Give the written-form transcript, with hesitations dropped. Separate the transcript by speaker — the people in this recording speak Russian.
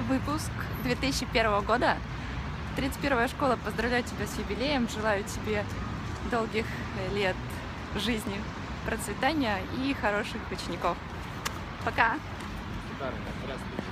Speaker 1: выпуск 2001 года. 31-я школа, поздравляю тебя с юбилеем, желаю тебе долгих лет жизни, процветания и хороших учеников. Пока!
Speaker 2: Здравствуйте.